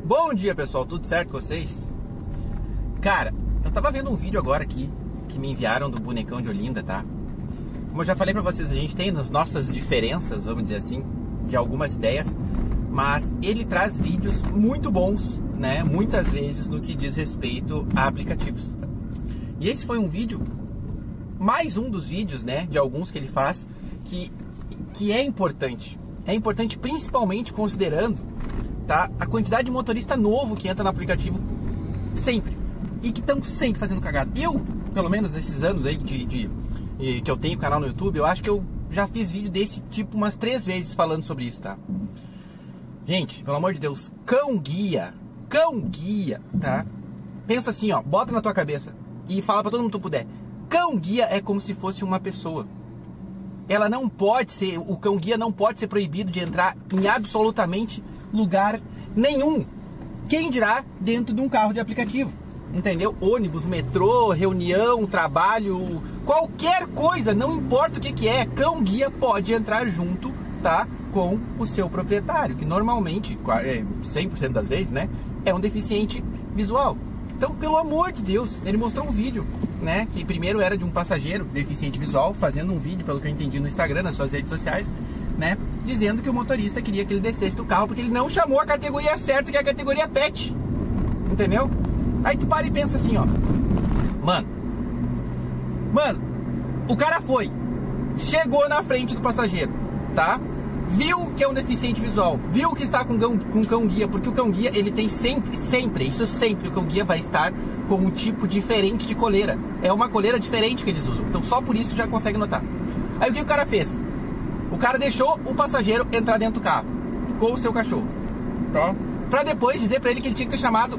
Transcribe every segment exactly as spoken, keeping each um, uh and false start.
Bom dia, pessoal, tudo certo com vocês? Cara, eu tava vendo um vídeo agora aqui que me enviaram do bonecão de Olinda, tá? Como eu já falei pra vocês, a gente tem as nossas diferenças, vamos dizer assim, de algumas ideias, mas ele traz vídeos muito bons, né? Muitas vezes no que diz respeito a aplicativos, tá? E esse foi um vídeo, mais um dos vídeos, né, de alguns que ele faz, que, que é importante. É importante principalmente considerando, tá, a quantidade de motorista novo que entra no aplicativo sempre. E que estão sempre fazendo cagada. Eu, pelo menos nesses anos aí de, de, de, que eu tenho canal no YouTube, eu acho que eu já fiz vídeo desse tipo umas três vezes falando sobre isso, tá? Gente, pelo amor de Deus, cão guia, cão guia, tá? Pensa assim, ó, bota na tua cabeça e fala pra todo mundo que tu puder. Cão guia é como se fosse uma pessoa. Ela não pode ser, o cão guia não pode ser proibido de entrar em absolutamente lugar nenhum. Quem dirá dentro de um carro de aplicativo, entendeu? Ônibus, metrô, reunião, trabalho, qualquer coisa, não importa o que que é, cão guia pode entrar junto, tá, com o seu proprietário, que normalmente, cem por cento das vezes, né, é um deficiente visual. Então, pelo amor de Deus, ele mostrou um vídeo, né, que primeiro era de um passageiro deficiente visual, fazendo um vídeo, pelo que eu entendi, no Instagram, nas suas redes sociais, né, dizendo que o motorista queria que ele descesse do carro porque ele não chamou a categoria certa, que é a categoria pet, entendeu? Aí tu para e pensa assim, ó, mano, mano, o cara foi, chegou na frente do passageiro, tá? Viu que é um deficiente visual, viu que está com cão, com cão guia, porque o cão guia, ele tem sempre, sempre, isso sempre, o cão guia vai estar com um tipo diferente de coleira, é uma coleira diferente que eles usam, então só por isso tu já consegue notar. Aí o que o cara fez? O cara deixou o passageiro entrar dentro do carro com o seu cachorro, tá? Pra depois dizer pra ele que ele tinha que ter chamado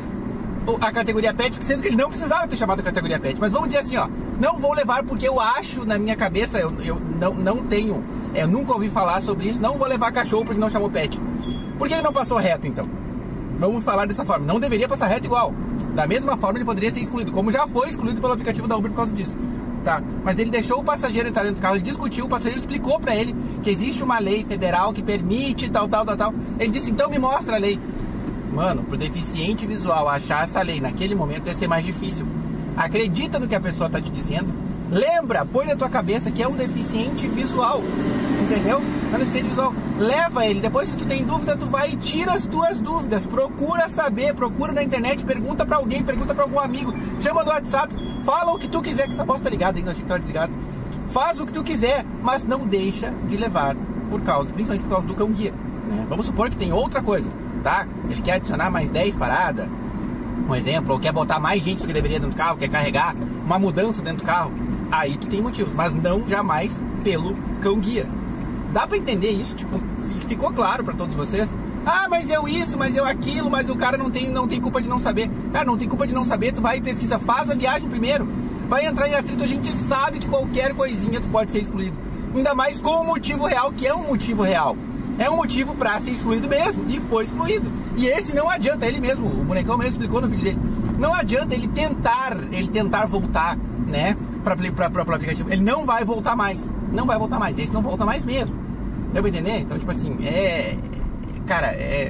a categoria pet, sendo que ele não precisava ter chamado a categoria pet. Mas vamos dizer assim, ó, não vou levar porque eu acho na minha cabeça, eu, eu não, não tenho, eu nunca ouvi falar sobre isso, não vou levar cachorro porque não chamou pet. Por que ele não passou reto então? Vamos falar dessa forma, não deveria passar reto igual. Da mesma forma ele poderia ser excluído, como já foi excluído pelo aplicativo da Uber por causa disso. Tá, mas ele deixou o passageiro entrar dentro do carro, ele discutiu, o passageiro explicou pra ele que existe uma lei federal que permite tal, tal, tal, tal. Ele disse, então me mostra a lei. Mano, pro deficiente visual achar essa lei naquele momento ia ser mais difícil. Acredita no que a pessoa tá te dizendo. Lembra, põe na tua cabeça que é um deficiente visual, entendeu? É um deficiente visual. Leva ele, depois se tu tem dúvida, tu vai e tira as tuas dúvidas. Procura saber, procura na internet, pergunta pra alguém, pergunta pra algum amigo, chama no WhatsApp, fala o que tu quiser, que essa bosta tá ligada ainda, achei que tava desligado. Faz o que tu quiser, mas não deixa de levar por causa, principalmente por causa do cão guia, né? Vamos supor que tem outra coisa, tá? Ele quer adicionar mais dez paradas, um exemplo, ou quer botar mais gente do que deveria dentro do carro, quer carregar uma mudança dentro do carro, aí tu tem motivos, mas não jamais pelo cão guia. Dá pra entender isso? Tipo, ficou claro pra todos vocês? Ah, mas eu isso, mas eu aquilo, mas o cara não tem, não tem culpa de não saber. Cara, não tem culpa de não saber, tu vai e pesquisa, faz a viagem primeiro. Vai entrar em atrito, a gente sabe que qualquer coisinha tu pode ser excluído. Ainda mais com o motivo real, que é um motivo real. É um motivo pra ser excluído mesmo, e foi excluído. E esse não adianta, ele mesmo, o bonecão mesmo explicou no vídeo dele, não adianta ele tentar, ele tentar voltar, né, pra, pra, pra, pra aplicativo. Ele não vai voltar mais, não vai voltar mais, esse não volta mais mesmo. Deu pra entender? Então, tipo assim, é... Cara, é...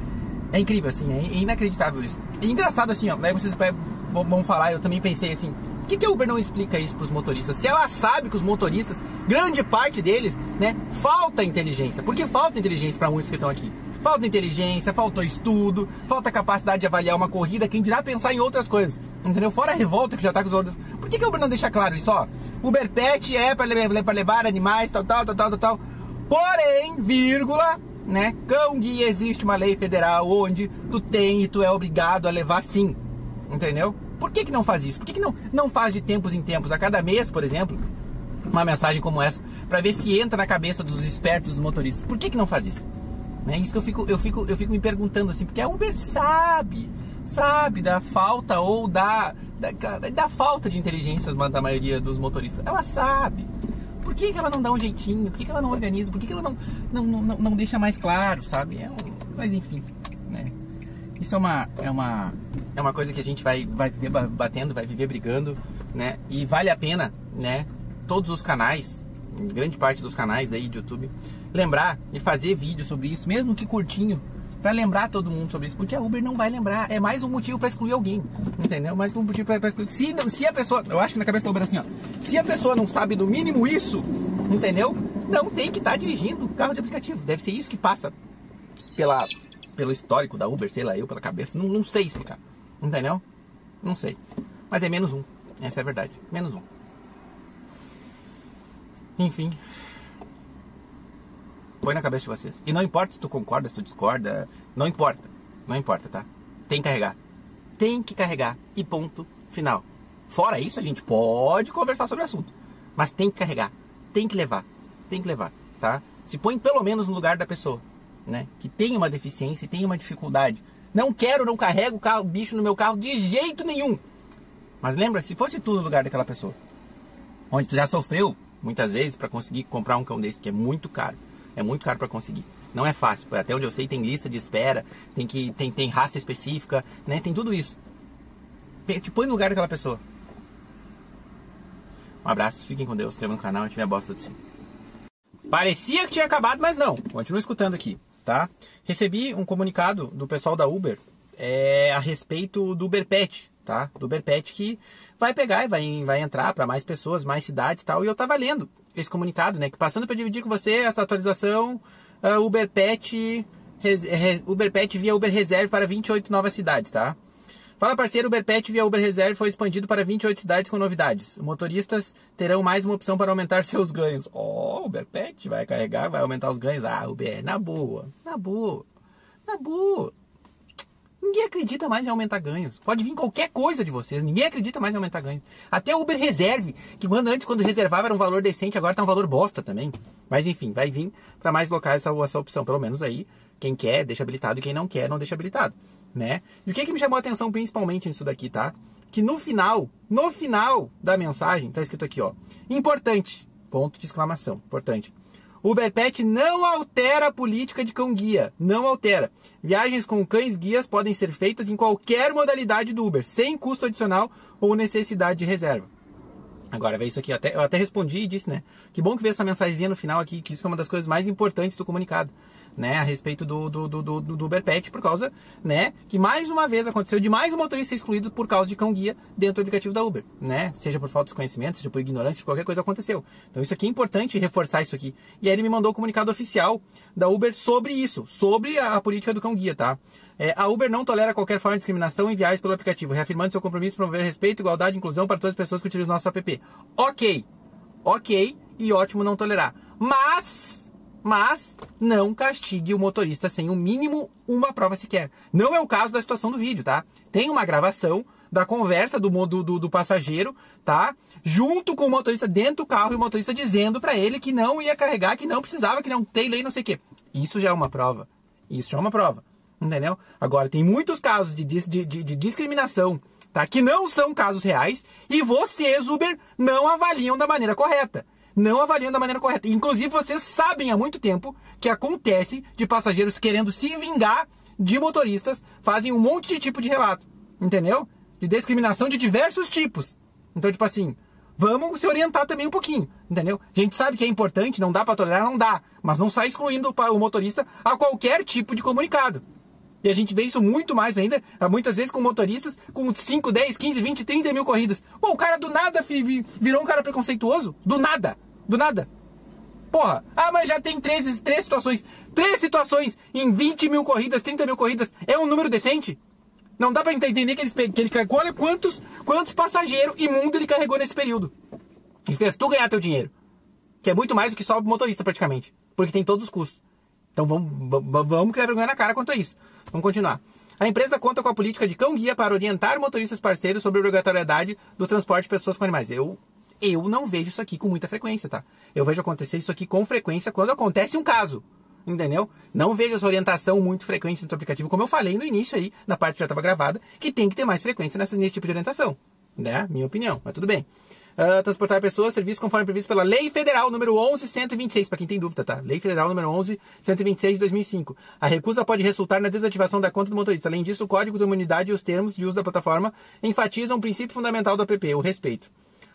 É incrível, assim, é inacreditável isso. E engraçado, assim, ó, daí vocês vão falar, eu também pensei assim, por que que a Uber não explica isso pros motoristas? Se ela sabe que os motoristas, grande parte deles, né, falta inteligência. Porque falta inteligência pra muitos que estão aqui. Falta inteligência, faltou estudo, falta capacidade de avaliar uma corrida, quem dirá pensar em outras coisas, entendeu? Fora a revolta que já tá com os outros. Por que que a Uber não deixa claro isso, ó? Uber Pet é pra levar, pra levar animais, tal, tal, tal, tal, tal, tal. Porém, vírgula, né, cão guia, existe uma lei federal onde tu tem e tu é obrigado a levar sim, entendeu? Por que que não faz isso? Por que que não, não faz de tempos em tempos, a cada mês, por exemplo, uma mensagem como essa, pra ver se entra na cabeça dos espertos dos motoristas? Por que que não faz isso? É isso que eu fico, eu fico, eu fico me perguntando assim, porque a Uber sabe, sabe da falta ou da, da, da falta de inteligência da maioria dos motoristas, ela sabe. Por que que ela não dá um jeitinho? Por que que ela não organiza? Por que que ela não, não, não, não deixa mais claro, sabe? É um, mas enfim, né? Isso é uma, é uma, é uma coisa que a gente vai, vai viver batendo, vai viver brigando, né? E vale a pena, né? Todos os canais, grande parte dos canais aí de YouTube, lembrar e fazer vídeo sobre isso, mesmo que curtinho, Pra lembrar todo mundo sobre isso, porque a Uber não vai lembrar. É mais um motivo pra excluir alguém, entendeu? Mais um motivo pra, pra excluir. Se, se a pessoa, eu acho que na cabeça da Uber é assim, ó. Se a pessoa não sabe no mínimo isso, entendeu? Não tem que estar dirigindo carro de aplicativo. Deve ser isso que passa pela, pelo histórico da Uber, sei lá, eu pela cabeça. Não, não sei explicar, entendeu? Não sei. Mas é menos um. Essa é a verdade. Menos um. Enfim. Põe na cabeça de vocês. E não importa se tu concorda, se tu discorda. Não importa. Não importa, tá? Tem que carregar. Tem que carregar. E ponto final. Fora isso, a gente pode conversar sobre o assunto. Mas tem que carregar. Tem que levar. Tem que levar, tá? Se põe pelo menos no lugar da pessoa, né? Que tem uma deficiência e tem uma dificuldade. Não quero, não carrego o carro, bicho no meu carro de jeito nenhum. Mas lembra, se fosse tu no lugar daquela pessoa, onde tu já sofreu muitas vezes para conseguir comprar um cão desse, porque é muito caro. É muito caro para conseguir. Não é fácil. Até onde eu sei tem lista de espera, tem, que, tem, tem raça específica, né? Tem tudo isso. Te põe no lugar daquela pessoa. Um abraço, fiquem com Deus, se inscrevam no canal, a gente vê a bosta do sim. Parecia que tinha acabado, mas não. Continua escutando aqui, tá? Recebi um comunicado do pessoal da Uber é, a respeito do Uber Pet, tá? Do Uber Pet que vai pegar e vai, vai entrar para mais pessoas, mais cidades e tal. E eu tava lendo esse comunicado, né? Que passando para dividir com você essa atualização uh, Uber Pet, res, res, Uber Pet via Uber Reserve para vinte e oito novas cidades, tá? Fala parceiro, Uber Pet via Uber Reserve foi expandido para vinte e oito cidades com novidades. Motoristas terão mais uma opção para aumentar seus ganhos. Ó, oh, Uber Pet vai carregar, vai aumentar os ganhos. Ah, Uber, na boa, na boa, na boa. Ninguém acredita mais em aumentar ganhos. Pode vir qualquer coisa de vocês. Ninguém acredita mais em aumentar ganhos. Até o Uber Reserve, que quando antes, quando reservava, era um valor decente, agora tá um valor bosta também. Mas enfim, vai vir para mais locais essa, essa opção. Pelo menos aí, quem quer, deixa habilitado. E quem não quer, não deixa habilitado. Né? E o que, que me chamou a atenção principalmente nisso daqui, tá? Que no final, no final da mensagem, tá escrito aqui, ó. Importante. Ponto de exclamação. Importante. Uber Pet não altera a política de cão-guia. Não altera. Viagens com cães-guias podem ser feitas em qualquer modalidade do Uber, sem custo adicional ou necessidade de reserva. Agora, vê isso aqui. Até, eu até respondi e disse, né? Que bom que veio essa mensagenzinha no final aqui, que isso é uma das coisas mais importantes do comunicado. Né, a respeito do, do, do, do, do Uber Pet, por causa, né, que mais uma vez aconteceu de mais um motorista ser excluído por causa de cão-guia dentro do aplicativo da Uber, né, seja por falta de conhecimento, seja por ignorância, qualquer coisa aconteceu. Então isso aqui é importante reforçar isso aqui. E aí ele me mandou o comunicado oficial da Uber sobre isso, sobre a, a política do cão-guia, tá? É, a Uber não tolera qualquer forma de discriminação em viagens pelo aplicativo, reafirmando seu compromisso de promover respeito, igualdade e inclusão para todas as pessoas que utilizam o nosso app. Ok, ok e ótimo não tolerar, mas... Mas não castigue o motorista sem o mínimo uma prova sequer. Não é o caso da situação do vídeo, tá? Tem uma gravação da conversa do, do, do, do passageiro, tá? Junto com o motorista dentro do carro e o motorista dizendo pra ele que não ia carregar, que não precisava, que não tem lei, não sei o quê. Isso já é uma prova. Isso já é uma prova. Entendeu? Agora, tem muitos casos de, de, de, de discriminação, tá? Que não são casos reais e vocês, Uber, não avaliam da maneira correta. Não avaliam da maneira correta. Inclusive, vocês sabem há muito tempo que acontece de passageiros querendo se vingar de motoristas, fazem um monte de tipo de relato, entendeu? De discriminação de diversos tipos. Então, tipo assim, vamos se orientar também um pouquinho, entendeu? A gente sabe que é importante, não dá pra tolerar, não dá, mas não sai excluindo o motorista a qualquer tipo de comunicado. E a gente vê isso muito mais ainda, muitas vezes com motoristas com cinco, dez, quinze, vinte, trinta mil corridas. Pô, o cara do nada virou um cara preconceituoso. Do nada. Do nada. Porra. Ah, mas já tem três, três situações. Três situações em vinte mil corridas, trinta mil corridas. É um número decente? Não dá pra entender que ele, que ele carregou. Olha quantos, quantos passageiros imundos ele carregou nesse período. E fez tu ganhar teu dinheiro. Que é muito mais do que só o motorista, praticamente. Porque tem todos os custos. Então vamos, vamos, vamos criar vergonha na cara quanto a isso. Vamos continuar. A empresa conta com a política de cão-guia para orientar motoristas parceiros sobre a obrigatoriedade do transporte de pessoas com animais. Eu... Eu não vejo isso aqui com muita frequência, tá? Eu vejo acontecer isso aqui com frequência quando acontece um caso, entendeu? Não vejo essa orientação muito frequente dentro do aplicativo, como eu falei no início aí, na parte que já estava gravada, que tem que ter mais frequência nessa, nesse tipo de orientação, né? Minha opinião, mas tudo bem. Uh, transportar pessoas, serviços conforme previsto pela Lei Federal número onze mil cento e vinte e seis, para quem tem dúvida, tá? Lei Federal número onze mil cento e vinte e seis de dois mil e cinco. A recusa pode resultar na desativação da conta do motorista. Além disso, o Código da Imunidade e os termos de uso da plataforma enfatizam o princípio fundamental do app, o respeito.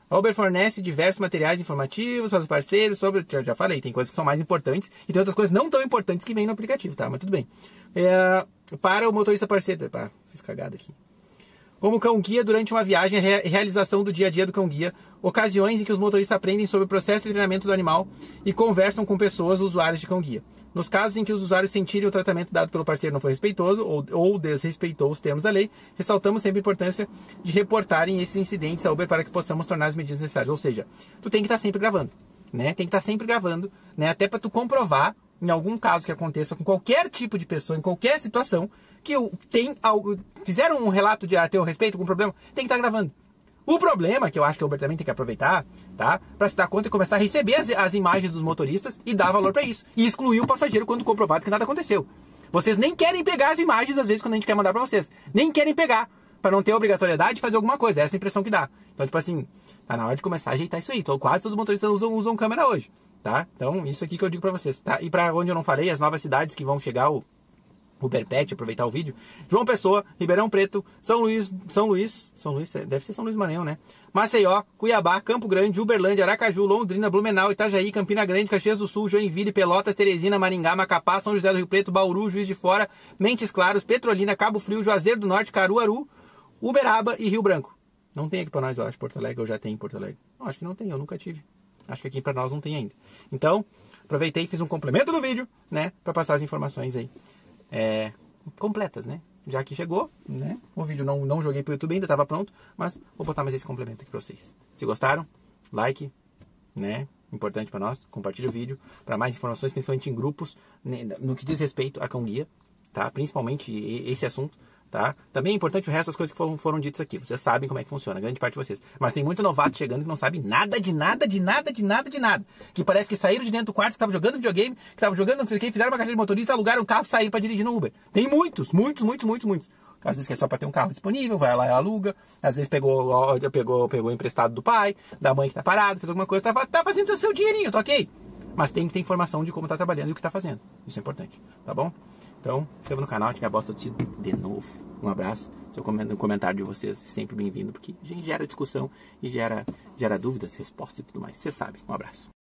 A Uber fornece diversos materiais informativos para os parceiros sobre... Já, já falei, tem coisas que são mais importantes e tem outras coisas não tão importantes que vêm no aplicativo, tá? Mas tudo bem. É, para o motorista parceiro... Pá, fiz cagada aqui. Como cão-guia durante uma viagem, a realização do dia a dia do cão-guia, ocasiões em que os motoristas aprendem sobre o processo de treinamento do animal e conversam com pessoas usuários de cão-guia. Nos casos em que os usuários sentirem o tratamento dado pelo parceiro não foi respeitoso ou, ou desrespeitou os termos da lei, ressaltamos sempre a importância de reportarem esses incidentes à Uber para que possamos tornar as medidas necessárias. Ou seja, tu tem que estar sempre gravando, né? Tem que estar sempre gravando, né? Até para tu comprovar, em algum caso que aconteça com qualquer tipo de pessoa, em qualquer situação, que tem algo, fizeram um relato de a teu respeito com problema, tem que estar gravando. O problema, que eu acho que a Uber também tem que aproveitar, tá? Para se dar conta e começar a receber as, as imagens dos motoristas e dar valor para isso. E excluir o passageiro quando comprovado que nada aconteceu. Vocês nem querem pegar as imagens, às vezes, quando a gente quer mandar para vocês. Nem querem pegar, para não ter a obrigatoriedade de fazer alguma coisa. Essa é a impressão que dá. Então, tipo assim, tá na hora de começar a ajeitar isso aí. Então, quase todos os motoristas usam, usam câmera hoje, tá? Então, isso aqui que eu digo para vocês, tá? E para onde eu não falei, as novas cidades que vão chegar, o Uber Pet, aproveitar o vídeo. João Pessoa, Ribeirão Preto, São Luís, São Luís, São Luís, deve ser São Luís Maranhão, né? Maceió, Cuiabá, Campo Grande, Uberlândia, Aracaju, Londrina, Blumenau, Itajaí, Campina Grande, Caxias do Sul, Joinville, Pelotas, Teresina, Maringá, Macapá, São José do Rio Preto, Bauru, Juiz de Fora, Mentes Claros, Petrolina, Cabo Frio, Juazeiro do Norte, Caruaru, Uberaba e Rio Branco. Não tem aqui pra nós, eu acho, Porto Alegre, eu já tenho em Porto Alegre. Não, acho que não tem, eu nunca tive. Acho que aqui pra nós não tem ainda. Então, aproveitei e fiz um complemento no vídeo, né, pra passar as informações aí. É... completas, né? Já que chegou, né? O vídeo não, não joguei pro YouTube ainda, estava pronto, mas vou botar mais esse complemento aqui para vocês. Se gostaram, like, né? Importante para nós, compartilhe o vídeo para mais informações, principalmente em grupos, né? No que diz respeito a cão-guia, tá? Principalmente esse assunto, tá? Também é importante o resto das coisas que foram, foram ditas aqui. Vocês sabem como é que funciona, grande parte de vocês. Mas tem muito novato chegando que não sabe nada de nada, de nada, de nada, de nada. Que parece que saíram de dentro do quarto, que estavam jogando videogame, que estavam jogando não sei o que, fizeram uma carteira de motorista, alugaram um carro e saíram para dirigir no Uber. Tem muitos, muitos, muitos, muitos, muitos. Às vezes que é só para ter um carro disponível, vai lá e aluga. Às vezes pegou, pegou, pegou emprestado do pai, da mãe que tá parado, fez alguma coisa, tá, tá fazendo o seu dinheirinho, tá ok? Mas tem que ter informação de como tá trabalhando e o que tá fazendo. Isso é importante, tá bom? Então, se inscreva no canal, tiver bosta do Cido de novo. Um abraço. Seu comentário de vocês é sempre bem-vindo, porque a gente gera discussão e gera, gera dúvidas, respostas e tudo mais. Você sabe. Um abraço.